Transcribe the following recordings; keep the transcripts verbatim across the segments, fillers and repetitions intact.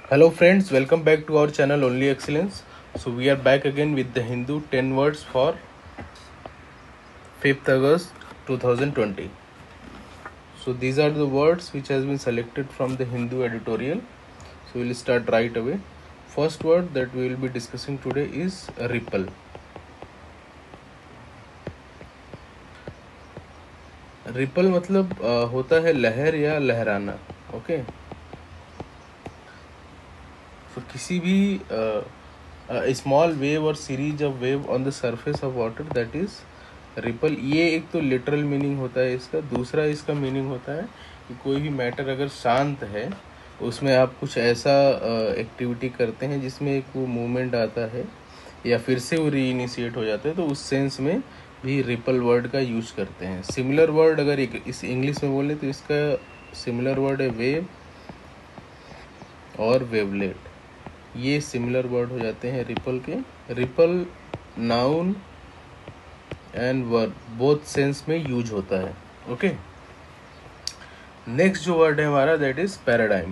Hello friends, welcome back to our channel Only Excellence. So we are back again with the Hindu ten words for fifth August twenty twenty. So these are the words which has been selected from the Hindu editorial. So we will start right away. First word that we will be discussing today is ripple. Ripple मतलब uh, होता है लहर या लहराना. Okay okay? तो किसी भी small wave और series of wave on the surface of water that is ripple. ये एक तो लिटरल मीनिंग होता है इसका. दूसरा इसका मीनिंग होता है कि कोई भी मैटर अगर शांत है उसमें आप कुछ ऐसा एक्टिविटी uh, करते हैं जिसमें एक वो मूवमेंट आता है या फिर से वो रीइनिशिएट हो जाता है, तो उस सेंस में भी रिपल वर्ड का यूज करते हैं. सिमिलर वर्ड अगर एक इस इंग्लिश में बोले तो इसका सिमिलर वर्ड है वेव और वेवलेट. ये सिमिलर वर्ड हो जाते हैं रिपल के. Ripple noun and verb both sense में यूज होता है. ओके, नेक्स्ट जो वर्ड है हमारा दैट इज पैराडाइम.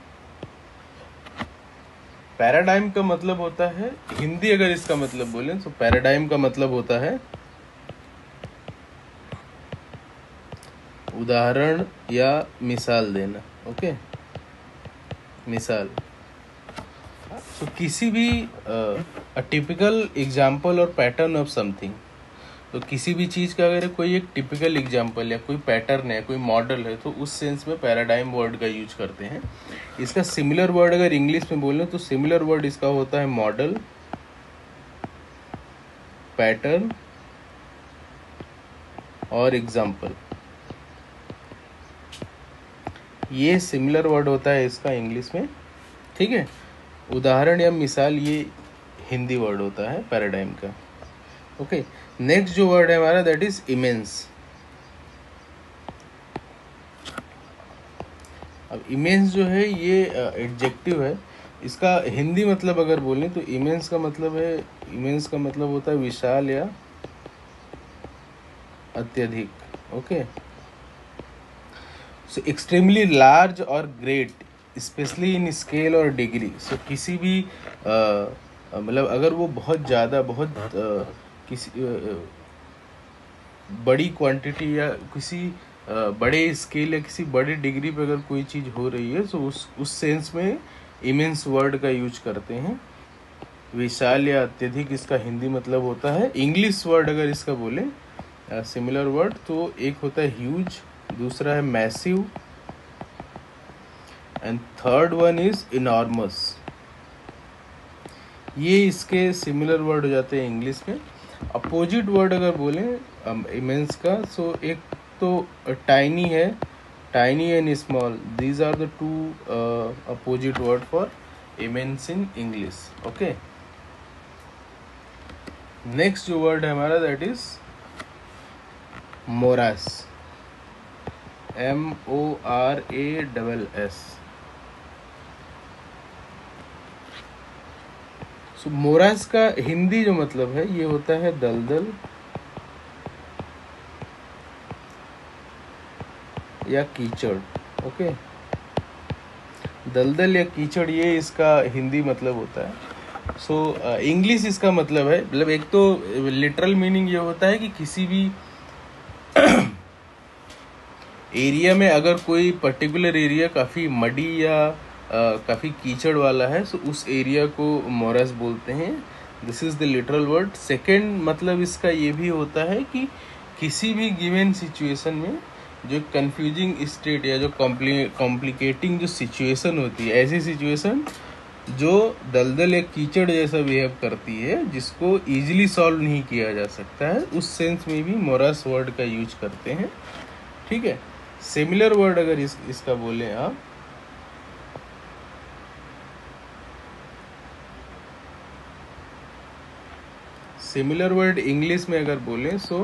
पैराडाइम का मतलब होता है, हिंदी अगर इसका मतलब बोले तो पैराडाइम का मतलब होता है उदाहरण या मिसाल देना. ओके, मिसाल. तो किसी भी टिपिकल एग्जाम्पल और पैटर्न ऑफ समथिंग. तो किसी भी चीज़ का अगर कोई एक टिपिकल एग्जाम्पल या कोई पैटर्न है, कोई मॉडल है, तो उस सेंस में पैराडाइम वर्ड का यूज करते हैं. इसका सिमिलर वर्ड अगर इंग्लिश में बोलें तो सिमिलर वर्ड इसका होता है मॉडल, पैटर्न और एग्जाम्पल. ये सिमिलर वर्ड होता है इसका इंग्लिश में. ठीक है, उदाहरण या मिसाल ये हिंदी वर्ड होता है पैराडाइम का. ओके, नेक्स्ट जो वर्ड है हमारा दैट इज इमेंस. अब इमेंस जो है ये एडजेक्टिव है. इसका हिंदी मतलब अगर बोलें तो इमेंस का मतलब है, इमेंस का मतलब होता है विशाल या अत्यधिक. ओके, सो एक्सट्रीमली लार्ज और ग्रेट स्पेशली इन स्केल और डिग्री. सो किसी भी मतलब अगर वो बहुत ज़्यादा बहुत आ, किसी आ, बड़ी क्वांटिटी या किसी आ, बड़े स्केल या किसी बड़ी डिग्री पे अगर कोई चीज़ हो रही है तो उस उस सेंस में इमेंस वर्ड का यूज करते हैं. विशाल या अत्यधिक इसका हिंदी मतलब होता है. इंग्लिश वर्ड अगर इसका बोले सिमिलर वर्ड तो एक होता है ह्यूज, दूसरा है massive and third one is enormous. ये इसके सिमिलर वर्ड हो जाते हैं इंग्लिश में. अपोजिट वर्ड अगर बोलें इमेंस का, सो एक तो टाइनी है, tiny and small. These are the two opposite word for immense in English. Okay, next जो वर्ड है हमारा that is morass. M O R A double S. So morass का हिंदी जो मतलब है ये होता है दलदल या कीचड़. ओके, दलदल या कीचड़ ये इसका हिंदी मतलब होता है. सो इंग्लिश uh, इसका मतलब है, मतलब एक तो लिटरल मीनिंग ये होता है कि किसी भी एरिया में अगर कोई पर्टिकुलर एरिया काफ़ी मडी या काफ़ी कीचड़ वाला है तो उस एरिया को मोरस बोलते हैं. This is the literal word. Second मतलब इसका ये भी होता है कि किसी भी गिवन सिचुएशन में जो कंफ्यूजिंग स्टेट या जो कॉम्प्लिकेटिंग जो सिचुएशन होती है, ऐसी सिचुएशन जो दलदल या कीचड़ जैसा बिहेव करती है जिसको इजीली सॉल्व नहीं किया जा सकता है, उस सेंस में भी मोरस वर्ड का यूज करते हैं. ठीक है, सिमिलर वर्ड अगर इस, इसका बोले आप सिमिलर वर्ड इंग्लिश में अगर बोले so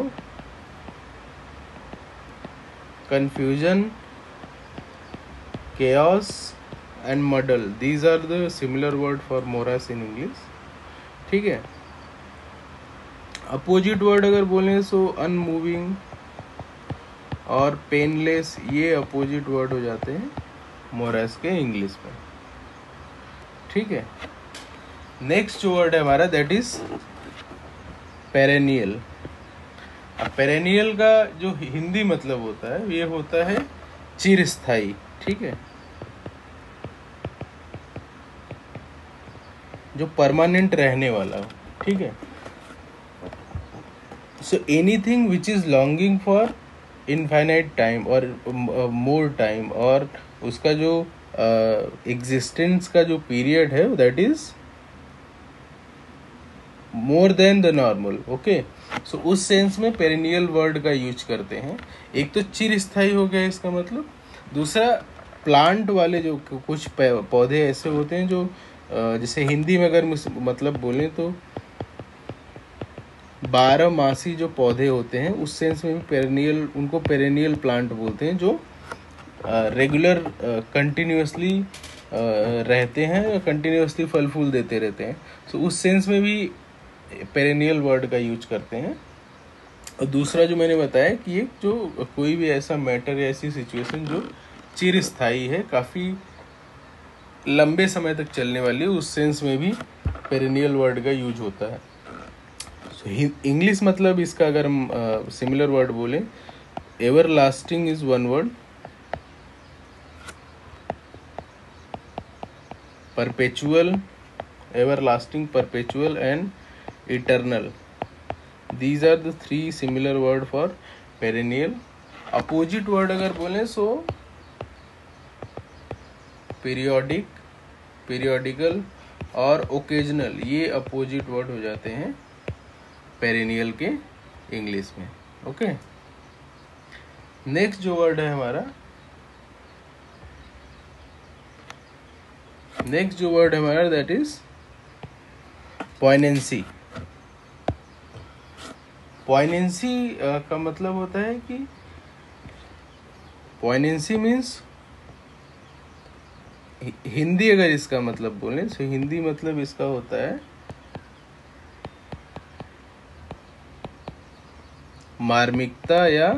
confusion, chaos and muddle. These are the similar word for morass in English. ठीक है, अपोजिट वर्ड अगर बोले सो अनमूविंग और पेनलेस, ये अपोजिट वर्ड हो जाते हैं मोरस के इंग्लिश में. ठीक है। नेक्स्ट जो वर्ड है हमारा दैट इज पेरेनियल। अब पेरेनियल का जो हिंदी मतलब होता है ये होता है चिरस्थाई, ठीक है, जो परमानेंट रहने वाला हो, ठीक है। So anything which is longing for infinite time और मोर टाइम, और उसका जो एग्जिस्टेंस uh, का जो पीरियड है that is more than the normal, okay. So उस सेंस में पेरिनियल वर्ड का यूज करते हैं। एक तो चिरस्थाई हो गया इसका मतलब, दूसरा प्लांट वाले जो कुछ पौधे ऐसे होते हैं जो जैसे हिंदी में अगर मतलब बोलें तो बारह मासी जो पौधे होते हैं उस सेंस में भी पेरिनियल, उनको पेरिनियल प्लांट बोलते हैं, जो रेगुलर कंटिन्यूसली रहते हैं, कंटिन्यूसली फल फूल देते रहते हैं। सो so, उस सेंस में भी पेरिनियल वर्ड का यूज करते हैं। और दूसरा जो मैंने बताया कि एक जो कोई भी ऐसा मैटर या ऐसी सिचुएशन जो चिरस्थायी है, काफ़ी लंबे समय तक चलने वाली है, उस सेंस में भी पेरिनियल वर्ड का यूज होता है। सो इंग्लिश मतलब इसका अगर हम सिमिलर वर्ड बोलें, everlasting is one word, perpetual, everlasting, perpetual and eternal. These are the three similar word for perennial. Opposite word अगर बोलें सो periodic, periodical और occasional, ये opposite word हो जाते हैं perennial के इंग्लिश में, ओके। नेक्स्ट जो वर्ड है हमारा, नेक्स्ट जो वर्ड है हमारा दैट इज पोइनेंसी। पोइनेंसी का मतलब होता है कि पोइनेंसी मीन्स, हिंदी अगर इसका मतलब बोलें तो हिंदी मतलब इसका होता है मार्मिकता या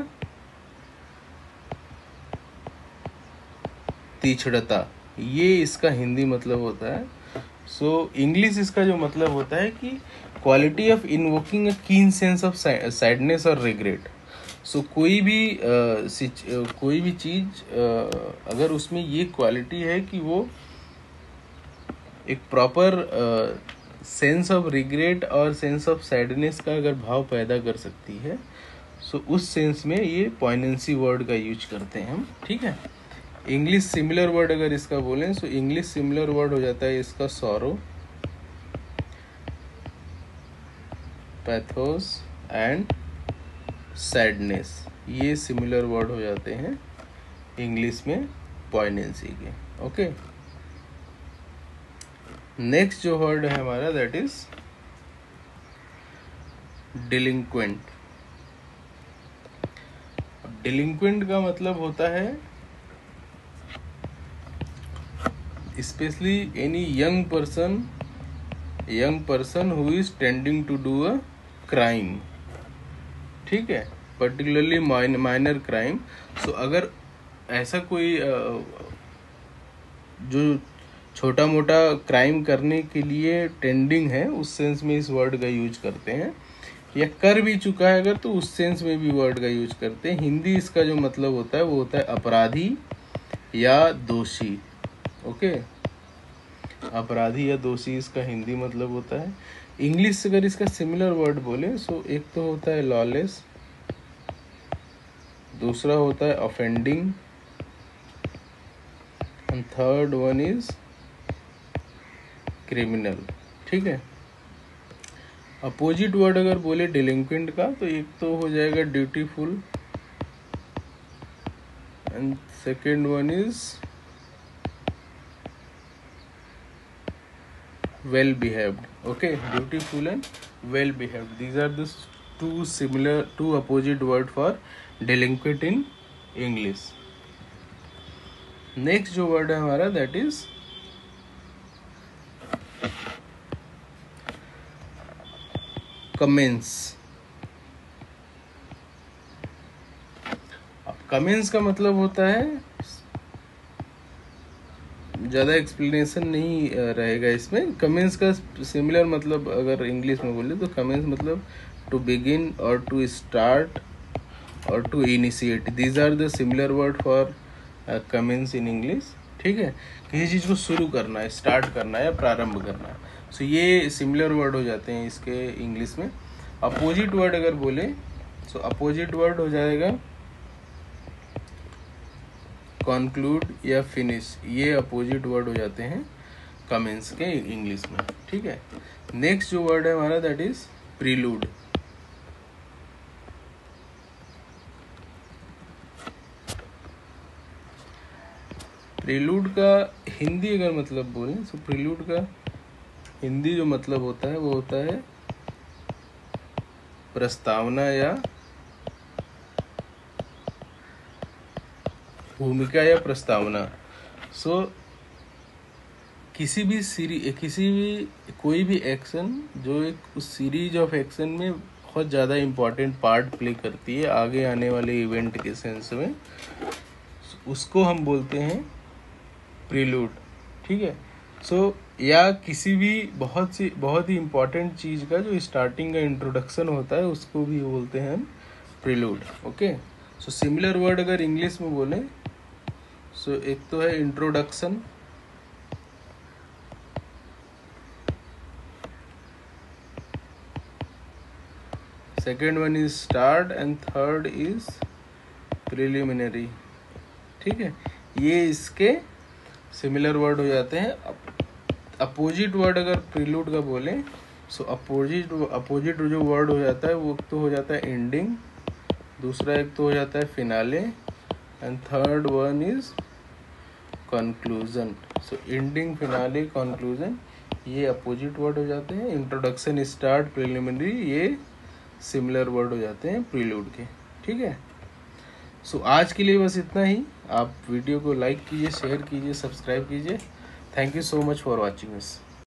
तीक्ष्णता, ये इसका हिंदी मतलब होता है। सो so, इंग्लिश इसका जो मतलब होता है कि quality of invoking a keen sense of sadness और रिग्रेट। सो कोई भी uh, कोई भी चीज़ uh, अगर उसमें ये क्वालिटी है कि वो एक प्रॉपर सेंस ऑफ रिग्रेट और सेंस ऑफ सैडनेस का अगर भाव पैदा कर सकती है, सो so, उस सेंस में ये पोइनेंसी वर्ड का यूज करते हैं हम, ठीक है। इंग्लिश सिमिलर वर्ड अगर इसका बोलें सो इंग्लिश सिमिलर वर्ड हो जाता है इसका सॉरो, पैथोस एंड सैडनेस, ये सिमिलर वर्ड हो जाते हैं इंग्लिश में पोइनेंसी के, ओके। नेक्स्ट जो वर्ड है हमारा दैट इज डिलिंक्वेंट। डिलिंक्वेंट का मतलब होता है specially any young person, young person who is tending to do a crime, ठीक है, पर्टिकुलरली माइनर क्राइम। सो अगर ऐसा कोई जो छोटा मोटा क्राइम करने के लिए टेंडिंग है, उस सेंस में इस वर्ड का यूज करते हैं, या कर भी चुका है अगर तो उस सेंस में भी वर्ड का यूज करते हैं। हिंदी इसका जो मतलब होता है वो होता है अपराधी या दोषी, ओके। अपराधी या दोषी इसका हिंदी मतलब होता है। इंग्लिश से अगर इसका सिमिलर वर्ड बोले सो एक तो होता है लॉलेस, दूसरा होता है offending, and third one is criminal, ठीक है। अपोजिट वर्ड अगर बोले डिलिंक्वेंट का तो एक तो हो जाएगा dutiful and second one is well behaved, okay, beautiful and well behaved, these are the two similar, two opposite word for delinquent in English. next जो word है हमारा that is commence। अब commence का मतलब होता है ज़्यादा एक्सप्लेनेशन नहीं रहेगा इसमें। कमेंस का सिमिलर मतलब अगर इंग्लिश में बोले तो कमेंस मतलब टू बिगिन और टू स्टार्ट और to initiate, these are the similar word for commence in English. ठीक है, किसी चीज़ को शुरू करना है, स्टार्ट करना है या प्रारंभ करना है, सो so, ये सिमिलर वर्ड हो जाते हैं इसके इंग्लिश में। अपोजिट वर्ड अगर बोले सो अपोजिट वर्ड हो जाएगा कंक्लूड या फिनिश, ये अपोजिट वर्ड हो जाते हैं कमेंस के इंग्लिश में। ठीक है, नेक्स्ट जो वर्ड है हमारा दैट इज प्रीलूड। प्रीलूड का हिंदी अगर मतलब बोलें तो प्रीलूड का हिंदी जो मतलब होता है वो होता है प्रस्तावना या भूमिका या प्रस्तावना। सो so, किसी भी सीरी किसी भी कोई भी एक्शन जो एक उस सीरीज ऑफ एक्शन में बहुत ज़्यादा इम्पोर्टेंट पार्ट प्ले करती है आगे आने वाले इवेंट के सेंस में, उसको हम बोलते हैं प्रीलूड। ठीक है, सो so, या किसी भी बहुत सी बहुत ही इम्पोर्टेंट चीज़ का जो स्टार्टिंग का इंट्रोडक्शन होता है उसको भी बोलते हैं हम prelude. Okay, so similar word अगर इंग्लिश में बोलें सो so, एक तो है introduction, second one is start and third is preliminary. ठीक है, ये इसके सिमिलर वर्ड हो जाते हैं। अपोजिट वर्ड अगर प्रीलूड का बोलें सो अपोजिट अपोजिट जो वर्ड हो जाता है वो तो हो जाता है एंडिंग, दूसरा एक तो हो जाता है finale and third one is conclusion. So ending, finale, conclusion ये अपोजिट वर्ड हो जाते हैं। इंट्रोडक्शन, स्टार्ट, प्रिलिमिनरी ये सिमिलर वर्ड हो जाते हैं प्रीलूड के। ठीक है, सो so, आज के लिए बस इतना ही। आप वीडियो को लाइक कीजिए, शेयर कीजिए, सब्सक्राइब कीजिए। Thank you so much for watching this.